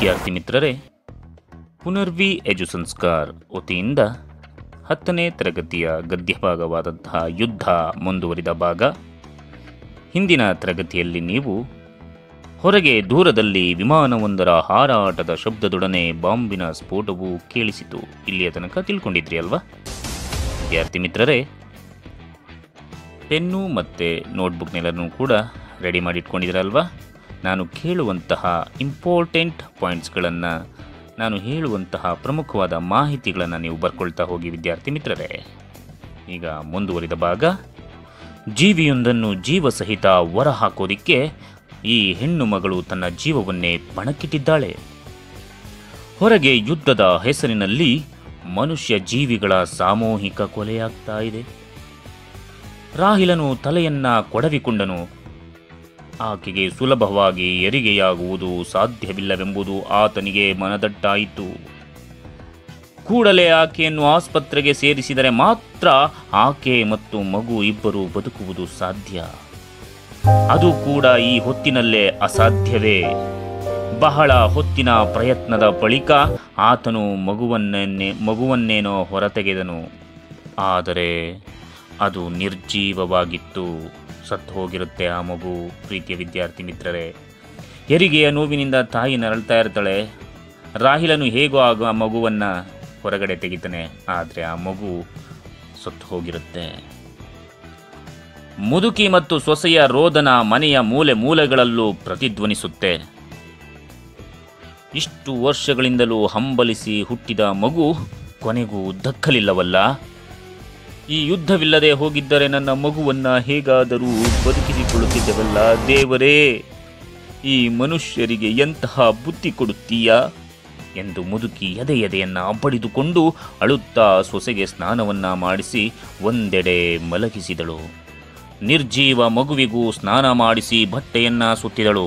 ವಿದ್ಯಾರ್ಥಿ ಮಿತ್ರರೇ, ಪುನರ್ವಿ ಎಜು ಸಂಸ್ಕಾರ್ ವತಿಯಿಂದ 10ನೇ ತರಗತಿಯ ಗದ್ಯಭಾಗವಾದಂತಹ ಯುದ್ಧ ಮುಂದುವರಿದ ಭಾಗ. ಹಿಂದಿನ ತರಗತಿಯಲ್ಲಿ ನೀವು ಹೊರಗೆ ದೂರದಲ್ಲಿ ವಿಮಾನವೊಂದರ ಹಾರಾಟದ ಶಬ್ದದೊಡನೆ ಬಾಂಬಿನ ಸ್ಫೋಟವು ಕೇಳಿಸಿತು. ಇಲ್ಲಿಯ ತನಕ ತಿಳ್ಕೊಂಡಿದ್ರಿ ಅಲ್ವಾ ವಿದ್ಯಾರ್ಥಿ ಮಿತ್ರರೇ? ಪೆನ್ನು ಮತ್ತು ನೋಟ್ಬುಕ್ನೆಲ್ಲನೂ ಕೂಡ ರೆಡಿ ಮಾಡಿಟ್ಕೊಂಡಿದ್ದೀರಲ್ವಾ? ನಾನು ಕೇಳುವಂತಹ ಇಂಪಾರ್ಟೆಂಟ್ ಪಾಯಿಂಟ್ಸ್ಗಳನ್ನು, ನಾನು ಹೇಳುವಂತಹ ಪ್ರಮುಖವಾದ ಮಾಹಿತಿಗಳನ್ನು ನೀವು ಬರ್ಕೊಳ್ತಾ ಹೋಗಿ ವಿದ್ಯಾರ್ಥಿ ಮಿತ್ರರೇ. ಈಗ ಮುಂದುವರಿದ ಭಾಗ. ಜೀವಿಯೊಂದನ್ನು ಜೀವಸಹಿತ ಹೊರ ಹಾಕೋದಿಕ್ಕೆ ಈ ಹೆಣ್ಣು ಮಗಳು ತನ್ನ ಜೀವವನ್ನೇ ಪಣಕ್ಕಿಟ್ಟಿದ್ದಾಳೆ. ಹೊರಗೆ ಯುದ್ಧದ ಹೆಸರಿನಲ್ಲಿ ಮನುಷ್ಯ ಜೀವಿಗಳ ಸಾಮೂಹಿಕ ಕೊಲೆಯಾಗ್ತಾ ಇದೆ. ರಾಹಿಲನು ತಲೆಯನ್ನ ಕೊಡವಿಕೊಂಡನು. ಆಕೆಗೆ ಸುಲಭವಾಗಿ ಹೆರಿಗೆಯಾಗುವುದು ಸಾಧ್ಯವಿಲ್ಲವೆಂಬುದು ಆತನಿಗೆ ಮನದಟ್ಟಾಯಿತು. ಕೂಡಲೇ ಆಕೆಯನ್ನು ಆಸ್ಪತ್ರೆಗೆ ಸೇರಿಸಿದರೆ ಮಾತ್ರ ಆಕೆ ಮತ್ತು ಮಗು ಇಬ್ಬರು ಬದುಕುವುದು ಸಾಧ್ಯ. ಅದು ಕೂಡ ಈ ಹೊತ್ತಿನಲ್ಲೇ ಅಸಾಧ್ಯವೇ. ಬಹಳ ಹೊತ್ತಿನ ಪ್ರಯತ್ನದ ಬಳಿಕ ಆತನು ಮಗುವನ್ನೇನೋ ಹೊರತೆಗೆದನು. ಆದರೆ ಅದು ನಿರ್ಜೀವವಾಗಿತ್ತು. ಸತ್ತು ಹೋಗಿರುತ್ತೆ ಆ ಮಗು. ಪ್ರೀತಿಯ ವಿದ್ಯಾರ್ಥಿ ಮಿತ್ರರೇ, ಹೆರಿಗೆಯ ನೋವಿನಿಂದ ತಾಯಿ ನರಳ್ತಾ ಇರ್ತಾಳೆ. ರಾಹಿಲನು ಹೇಗೋ ಆಗ ಆ ಮಗುವನ್ನು ಹೊರಗಡೆ ತೆಗಿತಾನೆ, ಆದರೆ ಆ ಮಗು ಸತ್ತು ಹೋಗಿರುತ್ತೆ. ಮುದುಕಿ ಮತ್ತು ಸೊಸೆಯ ರೋದನ ಮನೆಯ ಮೂಲೆ ಮೂಲೆಗಳಲ್ಲೂ ಪ್ರತಿಧ್ವನಿಸುತ್ತೆ. ಇಷ್ಟು ವರ್ಷಗಳಿಂದಲೂ ಹಂಬಲಿಸಿ ಹುಟ್ಟಿದ ಮಗು ಕೊನೆಗೂ ದಕ್ಕಲಿಲ್ಲವಲ್ಲ. ಈ ಯುದ್ಧವಿಲ್ಲದೆ ಹೋಗಿದ್ದರೆ ನನ್ನ ಮಗುವನ್ನು ಹೇಗಾದರೂ ಬದುಕಿಸಿಕೊಳ್ಳುತ್ತಿದ್ದವಲ್ಲ. ದೇವರೇ, ಈ ಮನುಷ್ಯರಿಗೆ ಎಂತಹ ಬುದ್ಧಿ ಕೊಡುತ್ತೀಯಾ ಎಂದು ಮುದುಕಿ ಎದೆಯನ್ನು ಬಡಿದುಕೊಂಡು ಅಳುತ್ತಾ ಸೊಸೆಗೆ ಸ್ನಾನವನ್ನು ಮಾಡಿಸಿ ಒಂದೆಡೆ ಮಲಗಿಸಿದಳು. ನಿರ್ಜೀವ ಮಗುವಿಗೂ ಸ್ನಾನ ಮಾಡಿಸಿ ಬಟ್ಟೆಯನ್ನು ಸುತ್ತಿದಳು.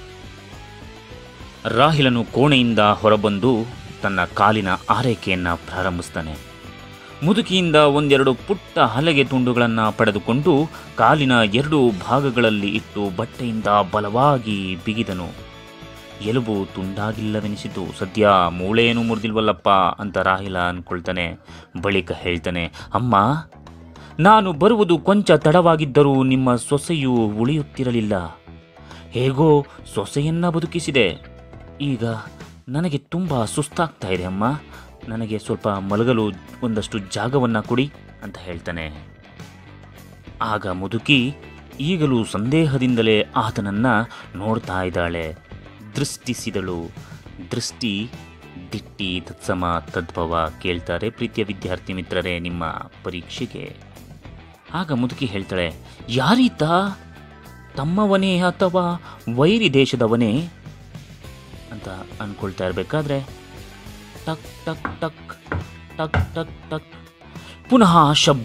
ರಾಹಿಲನು ಕೋಣೆಯಿಂದ ಹೊರಬಂದು ತನ್ನ ಕಾಲಿನ ಆರೈಕೆಯನ್ನು ಪ್ರಾರಂಭಿಸ್ತಾನೆ. ಮುದುಕಿಯಿಂದ ಒಂದೆರಡು ಪುಟ್ಟ ಹಲಗೆ ತುಂಡುಗಳನ್ನು ಪಡೆದುಕೊಂಡು ಕಾಲಿನ 2 ಭಾಗಗಳಲ್ಲಿ ಇಟ್ಟು ಬಟ್ಟೆಯಿಂದ ಬಲವಾಗಿ ಬಿಗಿದನು. ಎಲುಬು ತುಂಡಾಗಿಲ್ಲವೆನಿಸಿತು. ಸದ್ಯ ಮೂಳೆಯನ್ನು ಮುರಿದಿಲ್ವಲ್ಲಪ್ಪ ಅಂತ ರಾಹಿಲ ಅಂದ್ಕೊಳ್ತಾನೆ. ಬಳಿಕ ಹೇಳ್ತಾನೆ, ಅಮ್ಮ, ನಾನು ಬರುವುದು ಕೊಂಚ ತಡವಾಗಿದ್ದರೂ ನಿಮ್ಮ ಸೊಸೆಯು ಉಳಿಯುತ್ತಿರಲಿಲ್ಲ. ಹೇಗೋ ಸೊಸೆಯನ್ನ ಬದುಕಿಸಿದೆ. ಈಗ ನನಗೆ ತುಂಬ ಸುಸ್ತಾಗ್ತಾ ಇದೆ ಅಮ್ಮ, ನನಗೆ ಸ್ವಲ್ಪ ಮಲಗಲು ಒಂದಷ್ಟು ಜಾಗವನ್ನು ಕೊಡಿ ಅಂತ ಹೇಳ್ತಾನೆ. ಆಗ ಮುದುಕಿ ಈಗಲೂ ಸಂದೇಹದಿಂದಲೇ ಆತನನ್ನು ನೋಡ್ತಾ ಇದ್ದಾಳೆ. ದೃಷ್ಟಿಸಿದಳು. ದೃಷ್ಟಿ ದಿಟ್ಟಿ ತತ್ಸಮ ತದ್ಭವ ಕೇಳ್ತಾರೆ ಪ್ರೀತಿಯ ವಿದ್ಯಾರ್ಥಿ ಮಿತ್ರರೇ ನಿಮ್ಮ ಪರೀಕ್ಷೆಗೆ. ಆಗ ಮುದುಕಿ ಹೇಳ್ತಾಳೆ, ಯಾರೀತ? ತಮ್ಮವನೇ ಅಥವಾ ವೈರಿ ದೇಶದವನೇ ಅಂತ ಅಂದ್ಕೊಳ್ತಾ ಇರಬೇಕಾದ್ರೆ ಟಕ್ ಟಕ್ ಟಕ್ ಟಕ್ ಟಕ್ ಟಕ್ ಪುನಃ ಶಬ್ದ.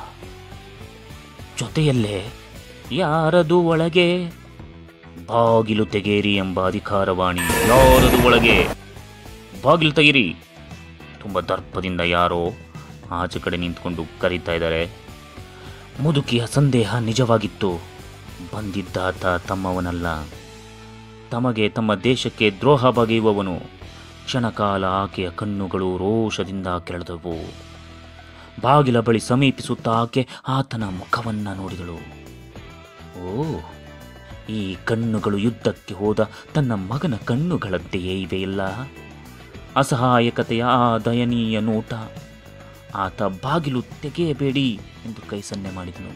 ಜೊತೆಯಲ್ಲೇ ಯಾರದು ಒಳಗೆ? ಬಾಗಿಲು ತೆಗೇರಿ ಎಂಬ ಅಧಿಕಾರವಾಣಿ. ಯಾರದು ಒಳಗೆ? ಬಾಗಿಲು ತೆಗೀರಿ. ತುಂಬ ದರ್ಪದಿಂದ ಯಾರೋ ಆಚೆ ಕಡೆ ನಿಂತ್ಕೊಂಡು ಕರೀತಾ ಇದ್ದಾರೆ. ಮುದುಕಿಯ ಸಂದೇಹ ನಿಜವಾಗಿತ್ತು. ಬಂದಿದ್ದಾತ ತಮ್ಮವನಲ್ಲ, ತಮಗೆ ತಮ್ಮ ದೇಶಕ್ಕೆ ದ್ರೋಹ ಬಗೆಯುವವನು. ಕ್ಷಣಕಾಲ ಆಕೆಯ ಕಣ್ಣುಗಳು ರೋಷದಿಂದ ಕೆರಳಿದವು. ಬಾಗಿಲ ಬಳಿ ಸಮೀಪಿಸುತ್ತಾ ಆಕೆ ಆತನ ಮುಖವನ್ನು ನೋಡಿದಳು. ಓ, ಈ ಕಣ್ಣುಗಳು ಯುದ್ಧಕ್ಕೆ ಹೋದ ತನ್ನ ಮಗನ ಕಣ್ಣುಗಳಂತೆಯೇ ಇವೆಯಲ್ಲ. ಅಸಹಾಯಕತೆಯ ಆ ದಯನೀಯ ನೋಟ. ಆತ ಬಾಗಿಲು ತೆಗೆಯಬೇಡಿ ಎಂದು ಕೈ ಸನ್ನೆ ಮಾಡಿದನು.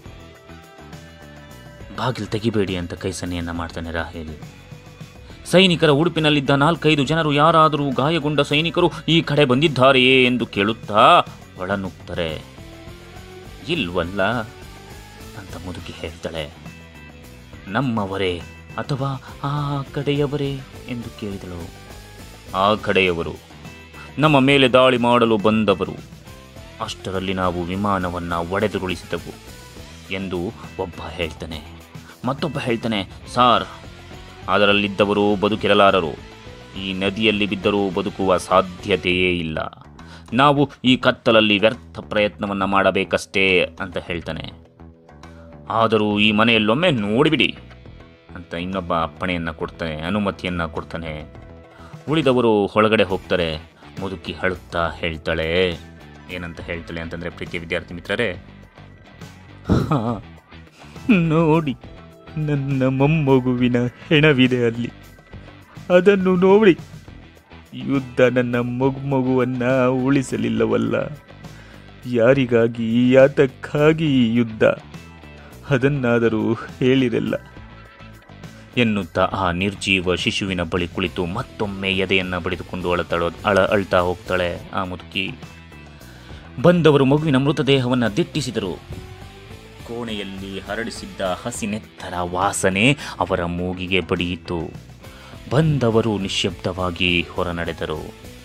ಬಾಗಿಲು ತೆಗಿಬೇಡಿ ಅಂತ ಕೈ ಸನ್ನೆಯನ್ನು ಮಾಡ್ತಾನೆ ರಾಹೇಲ್. ಸೈನಿಕರ ಉಡುಪಿನಲ್ಲಿದ್ದ 4-5 ಜನರು ಯಾರಾದರೂ ಗಾಯಗೊಂಡ ಸೈನಿಕರು ಈ ಕಡೆ ಬಂದಿದ್ದಾರೆಯೇ ಎಂದು ಕೇಳುತ್ತಾ ಒಳನುಗ್ತಾರೆ. ಇಲ್ವಲ್ಲ ಅಂತ ಮುದುಕಿ ಹೇಳ್ತಾಳೆ. ನಮ್ಮವರೇ ಅಥವಾ ಆ ಕಡೆಯವರೇ ಎಂದು ಕೇಳಿದಳು. ಆ ಕಡೆಯವರು, ನಮ್ಮ ಮೇಲೆ ದಾಳಿ ಮಾಡಲು ಬಂದವರು. ಅಷ್ಟರಲ್ಲಿ ನಾವು ವಿಮಾನವನ್ನು ಒಡೆದುರುಳಿಸಿದೆವು ಎಂದು ಒಬ್ಬ ಹೇಳ್ತಾನೆ. ಮತ್ತೊಬ್ಬ ಹೇಳ್ತಾನೆ, ಸಾರ್, ಅದರಲ್ಲಿದ್ದವರು ಬದುಕಿರಲಾರರು. ಈ ನದಿಯಲ್ಲಿ ಬಿದ್ದರೂ ಬದುಕುವ ಸಾಧ್ಯತೆಯೇ ಇಲ್ಲ. ನಾವು ಈ ಕತ್ತಲಲ್ಲಿ ವ್ಯರ್ಥ ಪ್ರಯತ್ನವನ್ನು ಮಾಡಬೇಕಷ್ಟೇ ಅಂತ ಹೇಳ್ತಾನೆ. ಆದರೂ ಈ ಮನೆಯಲ್ಲೊಮ್ಮೆ ನೋಡಿಬಿಡಿ ಅಂತ ಇನ್ನೊಬ್ಬ ಅಪ್ಪಣೆಯನ್ನು ಕೊಡ್ತಾನೆ, ಅನುಮತಿಯನ್ನು ಕೊಡ್ತಾನೆ. ಉಳಿದವರು ಒಳಗಡೆ ಹೋಗ್ತಾರೆ. ಮುದುಕಿ ಅಳುತ್ತಾ ಹೇಳ್ತಾಳೆ. ಏನಂತ ಹೇಳ್ತಾಳೆ ಅಂತಂದರೆ ಪ್ರೀತಿಯ ವಿದ್ಯಾರ್ಥಿ ಮಿತ್ರರೇ, ಹಾಂ ನೋಡಿ, ನನ್ನ ಮೊಮ್ಮಗುವಿನ ಹೆಣವಿದೆ ಅಲ್ಲಿ, ಅದನ್ನು ನೋಡಿ. ಯುದ್ಧ ನನ್ನ ಮಗುವನ್ನು ಉಳಿಸಲಿಲ್ಲವಲ್ಲ. ಯಾರಿಗಾಗಿ, ಯಾತಕ್ಕಾಗಿ ಈ ಯುದ್ಧ, ಅದನ್ನಾದರೂ ಹೇಳಿರಲ್ಲ ಎನ್ನುತ್ತಾ ಆ ನಿರ್ಜೀವ ಶಿಶುವಿನ ಬಳಿ ಕುಳಿತು ಮತ್ತೊಮ್ಮೆ ಎದೆಯನ್ನು ಬಡಿದುಕೊಂಡು ಅಳ್ತಾ ಹೋಗ್ತಾಳೆ ಆ ಮುದುಕಿ. ಬಂದವರು ಮಗುವಿನ ಮೃತದೇಹವನ್ನು ದಿಟ್ಟಿಸಿದರು. ಕೋಣೆಯಲ್ಲಿ ಹರಡಿಸಿದ್ದ ಹಸಿನೆತ್ತರ ವಾಸನೆ ಅವರ ಮೂಗಿಗೆ ಬಡಿಯಿತು. ಬಂದವರು ನಿಶ್ಶಬ್ದವಾಗಿ ಹೊರನಡೆದರು.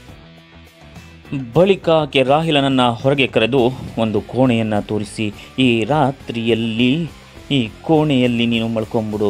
ಬಳಿಕ ಆಕೆ ರಾಹಿಲನನ್ನು ಹೊರಗೆ ಕರೆದು ಒಂದು ಕೋಣೆಯನ್ನು ತೋರಿಸಿ, ಈ ರಾತ್ರಿಯಲ್ಲಿ ಈ ಕೋಣೆಯಲ್ಲಿ ನೀನು ಮಲ್ಕೊಂಬಿಡು,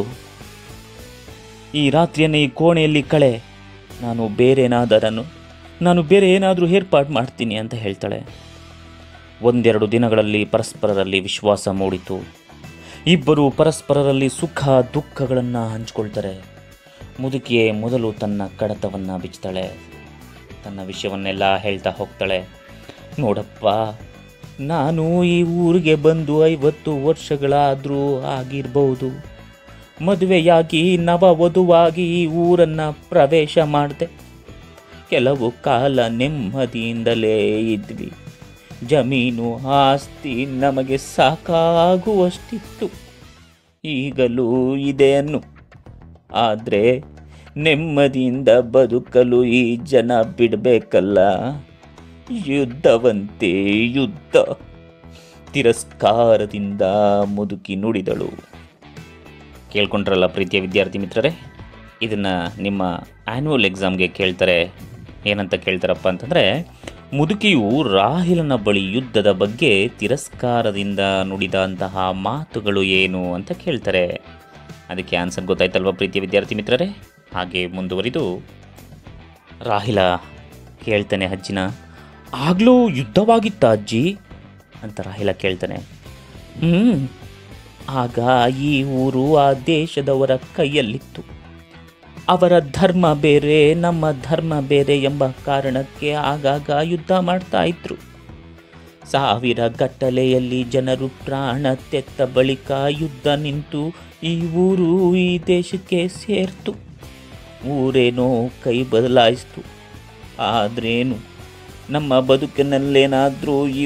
ಈ ರಾತ್ರಿಯನ್ನು ಈ ಕೋಣೆಯಲ್ಲಿ ಕಳೆ, ನಾನು ಬೇರೆ ಏನಾದರೂ ಏರ್ಪಾಡು ಮಾಡ್ತೀನಿ ಅಂತ ಹೇಳ್ತಾಳೆ. ಒಂದೆರಡು ದಿನಗಳಲ್ಲಿ ಪರಸ್ಪರರಲ್ಲಿ ವಿಶ್ವಾಸ ಮೂಡಿತು. ಇಬ್ಬರು ಪರಸ್ಪರರಲ್ಲಿ ಸುಖ ದುಃಖಗಳನ್ನು ಹಂಚಿಕೊಳ್ತಾರೆ. ಮುದುಕಿಯೇ ಮೊದಲು ತನ್ನ ಕಡತವನ್ನು ಬಿಚ್ತಾಳೆ. ತನ್ನ ವಿಷಯವನ್ನೆಲ್ಲ ಹೇಳ್ತಾ ಹೋಗ್ತಾಳೆ. ನೋಡಪ್ಪ, ನಾನು ಈ ಊರಿಗೆ ಬಂದು 50 ವರ್ಷಗಳಾದರೂ ಆಗಿರ್ಬೋದು. ಮದುವೆಯಾಗಿ ನವವಧುವಾಗಿ ಈ ಊರನ್ನು ಪ್ರವೇಶ ಮಾಡಿದೆ. ಕೆಲವು ಕಾಲ ನೆಮ್ಮದಿಯಿಂದಲೇ ಇದ್ವಿ. ಜಮೀನು ಆಸ್ತಿ ನಮಗೆ ಸಾಕಾಗುವಷ್ಟಿತ್ತು. ಈಗಲೂ ಇದೆ ಅನ್ನು. ಆದರೆ ನೆಮ್ಮದಿಯಿಂದ ಬದುಕಲು ಈ ಜನ ಬಿಡಬೇಕಲ್ಲ. ಯುದ್ಧವಂತೆ ಯುದ್ಧ. ತಿರಸ್ಕಾರದಿಂದ ಮುದುಕಿ ನುಡಿದಳು. ಕೇಳ್ಕೊಂಡ್ರಲ್ಲ ಪ್ರೀತಿಯ ವಿದ್ಯಾರ್ಥಿ ಮಿತ್ರರೇ, ಇದನ್ನು ನಿಮ್ಮ ಆ್ಯನ್ಯುವಲ್ ಎಕ್ಸಾಮ್ಗೆ ಕೇಳ್ತಾರೆ. ಏನಂತ ಕೇಳ್ತಾರಪ್ಪ ಅಂತಂದರೆ, ಮುದುಕಿಯು ರಾಹಿಲನ ಬಳಿ ಯುದ್ಧದ ಬಗ್ಗೆ ತಿರಸ್ಕಾರದಿಂದ ನುಡಿದಂತಹ ಮಾತುಗಳು ಏನು ಅಂತ ಕೇಳ್ತಾರೆ. ಅದಕ್ಕೆ ಆನ್ಸರ್ ಗೊತ್ತಾಯ್ತಲ್ವ ಪ್ರೀತಿಯ ವಿದ್ಯಾರ್ಥಿ ಮಿತ್ರರೇ? ಹಾಗೆ ಮುಂದುವರಿದು ರಾಹಿಲ ಕೇಳ್ತಾನೆ ಅಜ್ಜಿನ, ಆಗಲೂ ಯುದ್ಧವಾಗಿತ್ತ ಅಜ್ಜಿ ಅಂತ ರಾಹಿಲ ಕೇಳ್ತಾನೆ. ಆಗ ಈ ಊರು ಆ ದೇಶದವರ ಕೈಯಲ್ಲಿತ್ತು. ಅವರ ಧರ್ಮ ಬೇರೆ, ನಮ್ಮ ಧರ್ಮ ಬೇರೆ ಎಂಬ ಕಾರಣಕ್ಕೆ ಆಗಾಗ ಯುದ್ಧ ಮಾಡ್ತಾ ಇದ್ರು. 1000 ಗಟ್ಟಲೆಯಲ್ಲಿ ಜನರು ಪ್ರಾಣ ತೆತ್ತ ಬಳಿಕ ಯುದ್ಧ ನಿಂತು ಈ ಊರು ಈ ದೇಶಕ್ಕೆ ಸೇರ್ತು. ಊರೇನೋ ಕೈ ಬದಲಾಯಿಸ್ತು. ಆದ್ರೇನು, ನಮ್ಮ ಬದುಕಿನಲ್ಲೇನಾದರೂ ಈ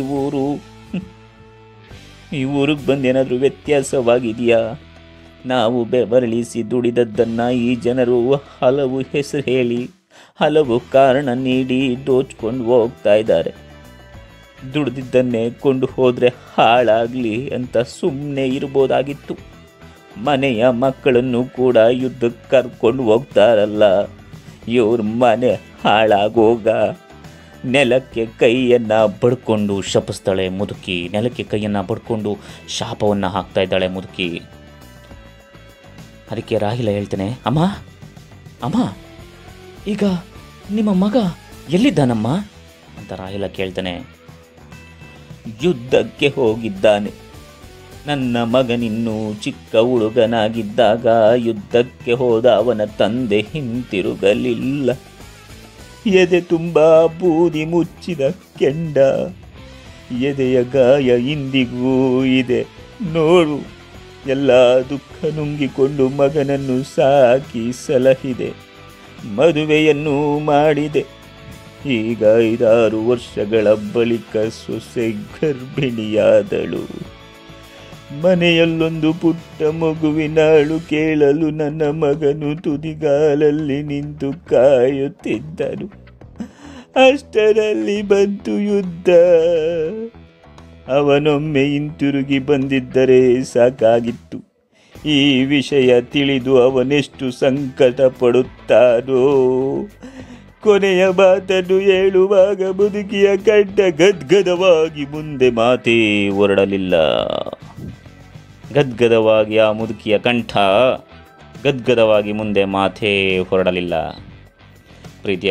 ಊರಿಗೆ ಬಂದೇನಾದರೂ ವ್ಯತ್ಯಾಸವಾಗಿದೆಯಾ? ನಾವು ಬೆವರಳಿಸಿ ದುಡಿದದ್ದನ್ನು ಈ ಜನರು ಹಲವು ಹೆಸರು ಹೇಳಿ, ಹಲವು ಕಾರಣ ನೀಡಿ ದೋಚ್ಕೊಂಡು ಹೋಗ್ತಾ ಇದ್ದಾರೆ. ದುಡಿದಿದ್ದನ್ನೇ ಕೊಂಡು ಹೋದರೆ ಹಾಳಾಗಲಿ ಅಂತ ಸುಮ್ಮನೆ ಇರ್ಬೋದಾಗಿತ್ತು. ಮನೆಯ ಮಕ್ಕಳನ್ನು ಕೂಡ ಯುದ್ಧಕ್ಕೆ ಕರ್ಕೊಂಡು ಹೋಗ್ತಾರಲ್ಲ, ಇವ್ರ ಮನೆ ಹಾಳಾಗೋಗ. ನೆಲಕ್ಕೆ ಕೈಯನ್ನು ಬಡ್ಕೊಂಡು ಶಪಿಸ್ತಾಳೆ ಮುದುಕಿ. ನೆಲಕ್ಕೆ ಕೈಯನ್ನು ಬಡ್ಕೊಂಡು ಶಾಪವನ್ನು ಹಾಕ್ತಾ ಇದ್ದಾಳೆ ಮುದುಕಿ. ಅದಕ್ಕೆ ರಾಹಿಲ ಹೇಳ್ತಾನೆ, ಅಮ್ಮ ಈಗ ನಿಮ್ಮ ಮಗ ಎಲ್ಲಿದ್ದಾನಮ್ಮ ಅಂತ ರಾಹಿಲ ಕೇಳ್ತಾನೆ. ಯುದ್ಧಕ್ಕೆ ಹೋಗಿದ್ದಾನೆ. ನನ್ನ ಮಗನಿನ್ನೂ ಚಿಕ್ಕ ಹುಡುಗನಾಗಿದ್ದಾಗ ಯುದ್ಧಕ್ಕೆ ಹೋದ ಅವನ ತಂದೆ ಹಿಂತಿರುಗಲಿಲ್ಲ. ಎದೆ ತುಂಬ ಬೂದಿ ಮುಚ್ಚಿದ ಕೆಂಡ. ಎದೆಯ ಗಾಯ ಇಂದಿಗೂ ಇದೆ ನೋಡು. ಎಲ್ಲ ದುಃಖ ನುಂಗಿಕೊಂಡು ಮಗನನ್ನು ಸಾಕಿ ಸಲಹಿದೆ. ಮದುವೆಯನ್ನು ಮಾಡಿದೆ. ಈಗ 5-6 ವರ್ಷಗಳ ಬಳಿಕ ಸೊಸೆ ಗರ್ಭಿಣಿಯಾದಳು. ಮನೆಯಲ್ಲೊಂದು ಪುಟ್ಟ ಮಗುವಿನ ಅಳು ಕೇಳಲು ನನ್ನ ಮಗನು ತುದಿಗಾಲಲ್ಲಿ ನಿಂತು ಕಾಯುತ್ತಿದ್ದನು. ಅಷ್ಟರಲ್ಲಿ ಬಂತು ಯುದ್ಧ. ಅವನೊಮ್ಮೆ ಹಿಂತಿರುಗಿ ಬಂದಿದ್ದರೆ ಸಾಕಾಗಿತ್ತು. ಈ ವಿಷಯ ತಿಳಿದು ಅವನೆಷ್ಟು ಸಂಕಟ ಪಡುತ್ತಾನೋ. ಕೊನೆಯ ಮಾತನ್ನು ಹೇಳುವಾಗ ಮುದುಕಿಯ ಕಂಠ ಗದ್ಗದವಾಗಿ ಮುಂದೆ ಮಾತೇ ಹೊರಡಲಿಲ್ಲ. ಗದ್ಗದವಾಗಿ ಆ ಮುದುಕಿಯ ಕಂಠ ಗದ್ಗದವಾಗಿ ಮುಂದೆ ಮಾತೇ ಹೊರಡಲಿಲ್ಲ. ಪ್ರೀತಿಯ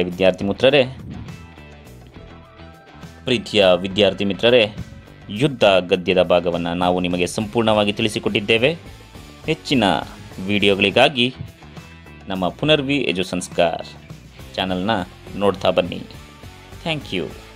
ವಿದ್ಯಾರ್ಥಿ ಮಿತ್ರರೇ, ಯುದ್ಧ ಗದ್ಯದ ಭಾಗವನ್ನು ನಾವು ನಿಮಗೆ ಸಂಪೂರ್ಣವಾಗಿ ತಿಳಿಸಿಕೊಟ್ಟಿದ್ದೇವೆ. ಹೆಚ್ಚಿನ ವಿಡಿಯೋಗಳಿಗಾಗಿ ನಮ್ಮ ಪುನರ್ವಿ ಎಜು ಸಂಸ್ಕಾರ್ ಚಾನಲ್ನ ನೋಡ್ತಾ ಬನ್ನಿ. Thank you.